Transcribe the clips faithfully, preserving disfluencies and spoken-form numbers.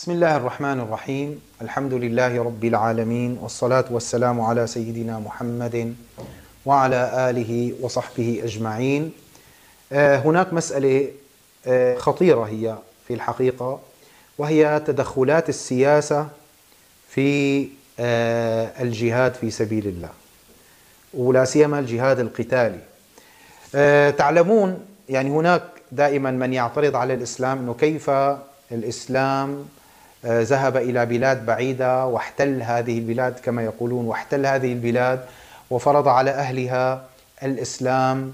بسم الله الرحمن الرحيم. الحمد لله رب العالمين، والصلاة والسلام على سيدنا محمد وعلى آله وصحبه أجمعين. هناك مسألة خطيرة هي في الحقيقة، وهي تدخلات السياسة في الجهاد في سبيل الله، ولا سيما الجهاد القتالي. تعلمون يعني هناك دائما من يعترض على الإسلام أنه كيف الإسلام ذهب إلى بلاد بعيدة واحتل هذه البلاد كما يقولون، واحتل هذه البلاد وفرض على أهلها الإسلام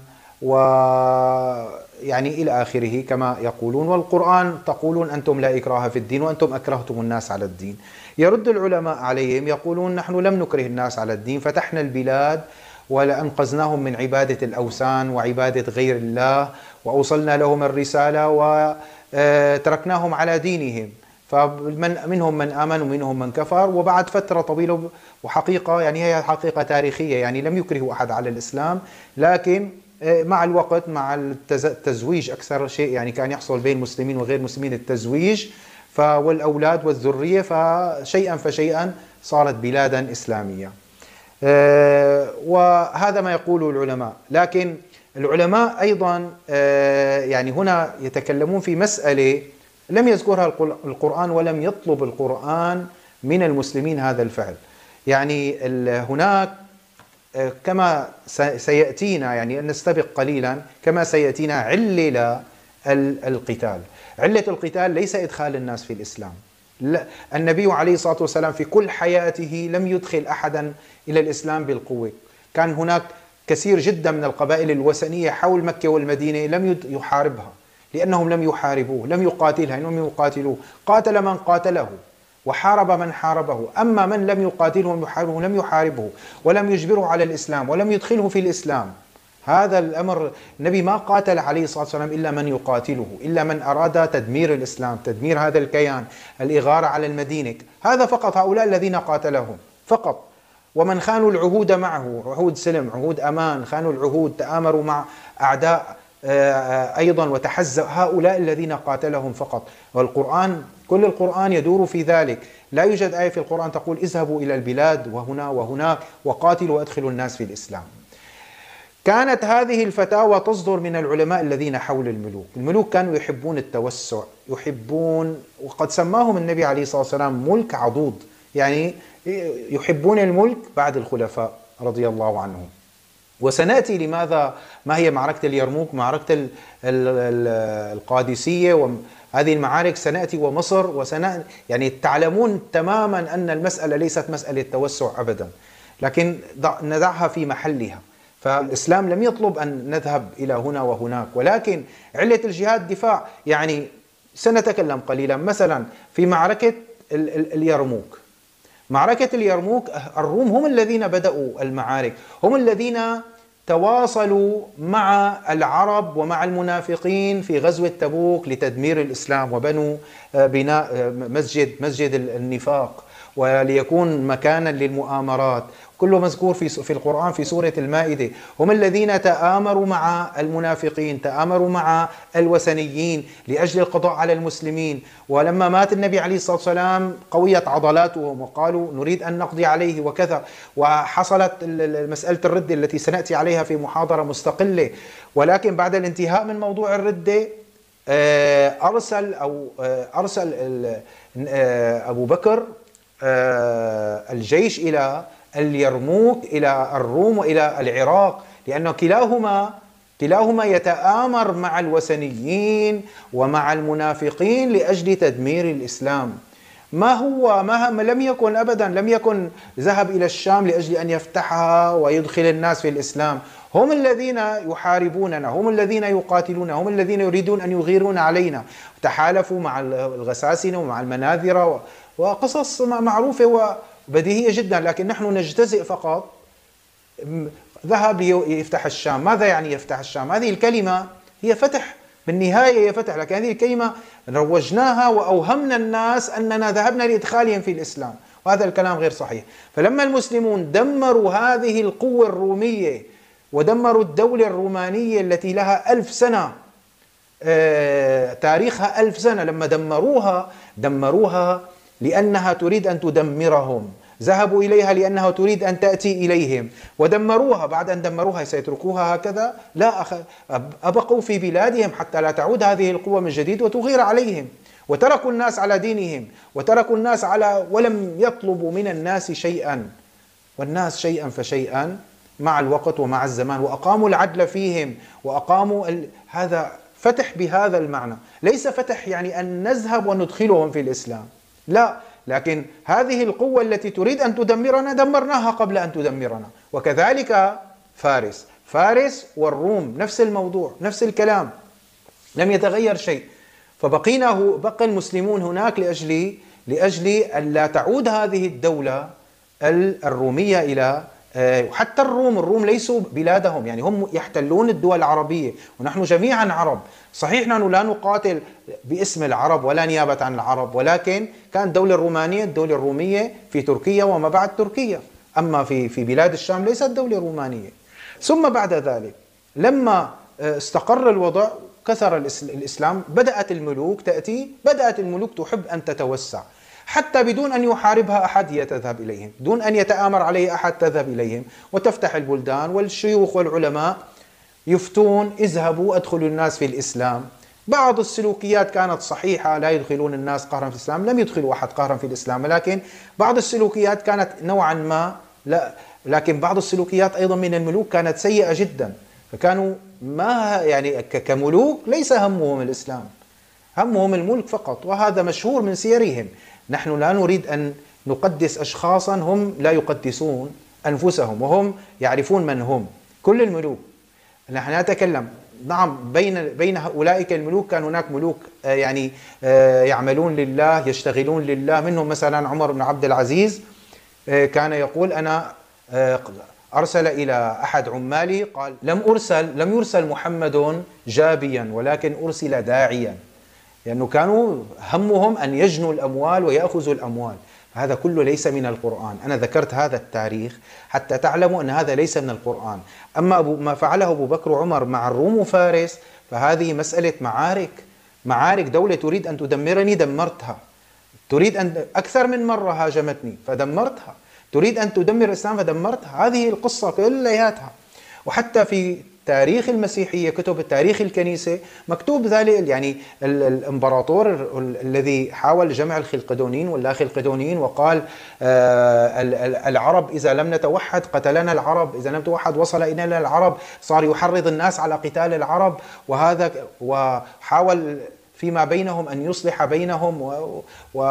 ويعني إلى آخره كما يقولون، والقرآن تقولون أنتم لا إكراه في الدين وأنتم أكرهتم الناس على الدين. يرد العلماء عليهم يقولون نحن لم نكره الناس على الدين، فتحنا البلاد ولأنقذناهم من عبادة الأوثان وعبادة غير الله، وأوصلنا لهم الرسالة وتركناهم على دينهم، فمنهم من آمن ومنهم من كفر. وبعد فترة طويلة، وحقيقة يعني هي حقيقة تاريخية، يعني لم يكره أحد على الإسلام، لكن مع الوقت مع التزويج أكثر شيء يعني كان يحصل بين المسلمين وغير المسلمين التزويج والأولاد والذرية، فشيئا فشيئا صارت بلادا إسلامية. وهذا ما يقوله العلماء، لكن العلماء أيضا يعني هنا يتكلمون في مسألة لم يذكرها القرآن ولم يطلب القرآن من المسلمين هذا الفعل. يعني هناك كما سيأتينا، يعني أن نستبق قليلا، كما سيأتينا علل القتال. علة القتال ليس إدخال الناس في الإسلام. لا، النبي عليه الصلاة والسلام في كل حياته لم يدخل أحدا إلى الإسلام بالقوة. كان هناك كثير جدا من القبائل الوثنية حول مكة والمدينة لم يحاربها، لأنهم لم يحاربوه، لم يقاتلها، إنهم يقاتلوه. قاتل من قاتله وحارب من حاربه، أما من لم يقاتله ويحاربه لم يحاربه ولم يجبره على الإسلام ولم يدخله في الإسلام. هذا الأمر، النبي ما قاتل عليه الصلاة والسلام إلا من يقاتله، إلا من أراد تدمير الإسلام، تدمير هذا الكيان، الإغارة على المدينة، هذا فقط، هؤلاء الذين قاتلهم فقط. ومن خانوا العهود معه، عهود سلم، عهود أمان، خانوا العهود، تآمروا مع أعداء أيضا وتحزب، هؤلاء الذين قاتلهم فقط. والقرآن كل القرآن يدور في ذلك. لا يوجد آية في القرآن تقول اذهبوا إلى البلاد وهنا وهناك وقاتلوا وادخلوا الناس في الإسلام. كانت هذه الفتاوى تصدر من العلماء الذين حول الملوك. الملوك كانوا يحبون التوسع، يحبون، وقد سماهم النبي عليه الصلاة والسلام ملك عضوض، يعني يحبون الملك بعد الخلفاء رضي الله عنهم. وسنأتي لماذا، ما هي معركة اليرموك، معركة القادسية، وهذه المعارك سنأتي، ومصر، وسنأتي يعني تعلمون تماما أن المسألة ليست مسألة توسع أبدا، لكن ندعها في محلها. فالإسلام لم يطلب أن نذهب إلى هنا وهناك، ولكن علة الجهاد دفاع. يعني سنتكلم قليلا مثلا في معركة اليرموك. معركة اليرموك الروم هم الذين بدأوا المعارك، هم الذين تواصلوا مع العرب ومع المنافقين في غزوة تبوك لتدمير الإسلام، وبنوا بناء مسجد مسجد النفاق وليكون مكانا للمؤامرات، كله مذكور في في القرآن في سورة المائدة. هم الذين تآمروا مع المنافقين، تآمروا مع الوثنيين لأجل القضاء على المسلمين. ولما مات النبي عليه الصلاة والسلام قويت عضلاتهم وقالوا نريد أن نقضي عليه وكذا، وحصلت مسألة الردة التي سنأتي عليها في محاضرة مستقلة. ولكن بعد الانتهاء من موضوع الردة أرسل أو أرسل أبو بكر الجيش إلى اليرموك، إلى الروم وإلى العراق، لأنه كلاهما كلاهما يتآمر مع الوثنيين ومع المنافقين لأجل تدمير الإسلام. ما هو ما لم يكن أبدا لم يكن ذهب إلى الشام لأجل أن يفتحها ويدخل الناس في الإسلام. هم الذين يحاربوننا، هم الذين يقاتلون، هم الذين يريدون أن يغيرون علينا. تحالفوا مع الغساسنة ومع المناذرة، وقصص معروفة وبديهية جدا، لكن نحن نجتزئ فقط. ذهب ليفتح الشام. ماذا يعني يفتح الشام؟ هذه الكلمة هي فتح، بالنهاية هي فتح، لكن هذه الكلمة روجناها وأوهمنا الناس أننا ذهبنا لإدخالهم في الإسلام، وهذا الكلام غير صحيح. فلما المسلمون دمروا هذه القوة الرومية ودمروا الدولة الرومانية التي لها ألف سنة تاريخها ألف سنة. لما دمروها دمروها لأنها تريد أن تدمرهم، ذهبوا إليها لأنها تريد أن تأتي إليهم ودمروها. بعد أن دمروها سيتركوها هكذا؟ لا، أبقوا في بلادهم حتى لا تعود هذه القوة من جديد وتغير عليهم، وتركوا الناس على دينهم، وتركوا الناس على ولم يطلبوا من الناس شيئا، والناس شيئا فشيئا مع الوقت ومع الزمان، وأقاموا العدل فيهم، وأقاموا ال... هذا فتح بهذا المعنى، ليس فتح يعني أن نذهب وندخلهم في الإسلام، لا، لكن هذه القوة التي تريد أن تدمرنا دمرناها قبل أن تدمرنا. وكذلك فارس فارس والروم نفس الموضوع، نفس الكلام، لم يتغير شيء. فبقينا بقى المسلمون هناك لأجل لأجل أن لا تعود هذه الدولة الرومية إلى، حتى الروم الروم ليسوا بلادهم، يعني هم يحتلون الدول العربية ونحن جميعا عرب. صحيح نحن لا نقاتل باسم العرب ولا نيابة عن العرب، ولكن كانت الدولة الرومانية الدولة الرومية في تركيا وما بعد تركيا، أما في في بلاد الشام ليست دولة رومانية. ثم بعد ذلك لما استقر الوضع كثر الإسلام، بدأت الملوك تأتي، بدأت الملوك تحب أن تتوسع، حتى بدون أن يحاربها أحد هي تذهب إليهم، بدون أن يتآمر عليه أحد تذهب إليهم وتفتح البلدان، والشيوخ والعلماء يفتون اذهبوا ادخلوا الناس في الإسلام. بعض السلوكيات كانت صحيحة، لا يدخلون الناس قهرا في الإسلام، لم يدخلوا أحد قهرا في الإسلام، لكن بعض السلوكيات كانت نوعا ما لا، لكن بعض السلوكيات أيضا من الملوك كانت سيئة جدا، فكانوا ما يعني كملوك ليس همهم الإسلام، همهم الملك فقط، وهذا مشهور من سيرهم. نحن لا نريد أن نقدس أشخاصا هم لا يقدسون أنفسهم، وهم يعرفون من هم كل الملوك. نحن نتكلم نعم بين بين أولئك الملوك كان هناك ملوك يعني يعملون لله يشتغلون لله، منهم مثلا عمر بن عبد العزيز كان يقول أنا أرسل إلى أحد عمالي قال لم أرسل لم يرسل محمد جابيا ولكن أرسل داعيا، لأنه كانوا همهم أن يجنوا الأموال ويأخذوا الأموال. هذا كله ليس من القرآن. أنا ذكرت هذا التاريخ حتى تعلموا أن هذا ليس من القرآن. أما أبو ما فعله أبو بكر وعمر مع الروم وفارس فهذه مسألة معارك معارك دولة تريد أن تدمرني دمرتها، تريد أن أكثر من مرة هاجمتني فدمرتها، تريد أن تدمر الإسلام فدمرتها. هذه القصة كلياتها. وحتى في تاريخ المسيحية كتب التاريخ الكنيسة مكتوب ذلك، يعني الامبراطور الذي حاول جمع الخلقدونيين واللا خلقدونيين وقال العرب إذا لم نتوحد قتلنا العرب، إذا لم نتوحد وصل إلينا العرب، صار يحرض الناس على قتال العرب، وهذا وحاول فيما بينهم أن يصلح بينهم، و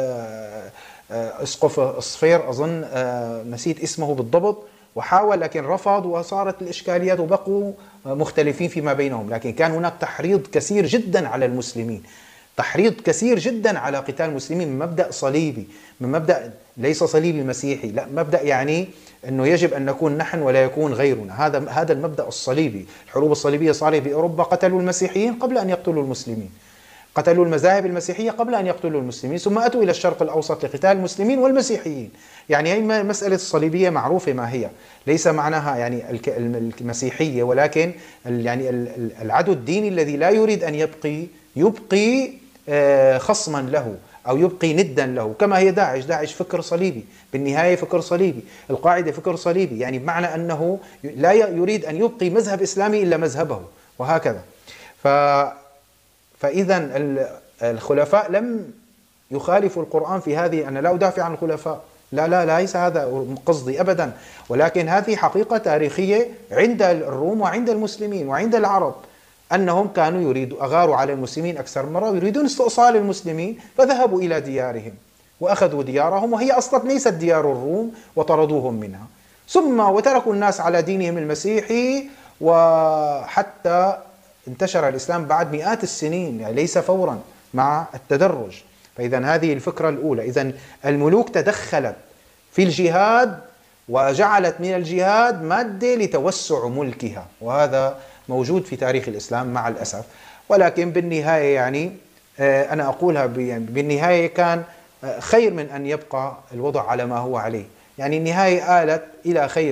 اسقف اصفير أظن نسيت اسمه بالضبط، وحاول لكن رفض، وصارت الإشكاليات وبقوا مختلفين فيما بينهم. لكن كان هناك تحريض كثير جدا على المسلمين، تحريض كثير جدا على قتال المسلمين من مبدأ صليبي، من مبدأ ليس صليبي مسيحي، لا، مبدأ يعني أنه يجب أن نكون نحن ولا يكون غيرنا. هذا هذا المبدأ الصليبي. الحروب الصليبية صارت في أوروبا، قتلوا المسيحيين قبل أن يقتلوا المسلمين، قتلوا المذاهب المسيحية قبل أن يقتلوا المسلمين، ثم أتوا إلى الشرق الأوسط لقتال المسلمين والمسيحيين. يعني هي مسألة الصليبية معروفة ما هي، ليس معناها يعني المسيحية، ولكن يعني العدو الديني الذي لا يريد أن يبقي يبقي خصما له أو يبقي ندا له، كما هي داعش. داعش فكر صليبي بالنهاية، فكر صليبي. القاعدة فكر صليبي، يعني بمعنى أنه لا يريد أن يبقي مذهب إسلامي إلا مذهبه، وهكذا. ف فإذا الخلفاء لم يخالفوا القرآن في هذه. أنا لا أدافع عن الخلفاء، لا لا ليس هذا قصدي أبدا، ولكن هذه حقيقة تاريخية عند الروم وعند المسلمين وعند العرب، أنهم كانوا يريدوا أغاروا على المسلمين أكثر مرة، ويريدون استئصال المسلمين، فذهبوا إلى ديارهم وأخذوا ديارهم، وهي أصلا ليست ديار الروم، وطردوهم منها، ثم وتركوا الناس على دينهم المسيحي، وحتى انتشر الإسلام بعد مئات السنين، يعني ليس فورا، مع التدرج. فإذا هذه الفكرة الأولى. إذا الملوك تدخلت في الجهاد وجعلت من الجهاد مادة لتوسع ملكها، وهذا موجود في تاريخ الإسلام مع الأسف. ولكن بالنهاية يعني أنا أقولها بالنهاية كان خير من أن يبقى الوضع على ما هو عليه، يعني النهاية آلت إلى خير،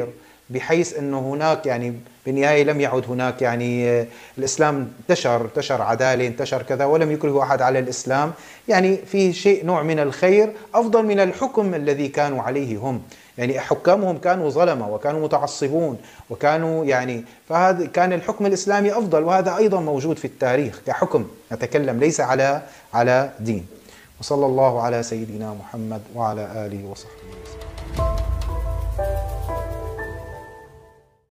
بحيث أنه هناك يعني بالنهاية لم يعد هناك يعني الإسلام انتشر انتشر عدالة انتشر كذا ولم يكره أحد على الإسلام، يعني في شيء نوع من الخير أفضل من الحكم الذي كانوا عليه هم. يعني حكامهم كانوا ظلمة وكانوا متعصبون وكانوا يعني، فهذا كان الحكم الإسلامي أفضل، وهذا أيضا موجود في التاريخ كحكم، نتكلم ليس على على دين. وصلى الله على سيدنا محمد وعلى آله وصحبه وسلم.